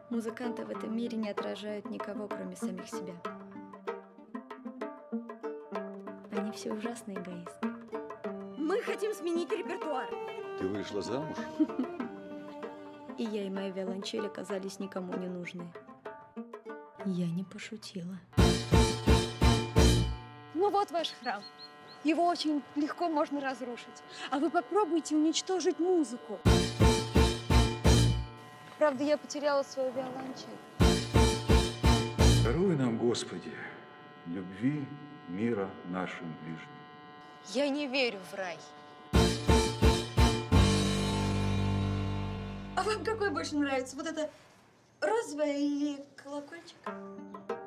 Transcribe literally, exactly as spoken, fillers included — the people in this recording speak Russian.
Музыканты в этом мире не отражают никого, кроме самих себя. Они все ужасные эгоисты. Мы хотим сменить репертуар. Ты вышла замуж? И я, и моя виолончель оказались никому не нужны. Я не пошутила. Ну вот ваш храм. Его очень легко можно разрушить. А вы попробуйте уничтожить музыку. Правда, я потеряла свою виолончель. Даруй нам, Господи, любви, мира нашим ближним. Я не верю в рай. А вам какой больше нравится? Вот это розовое или колокольчик?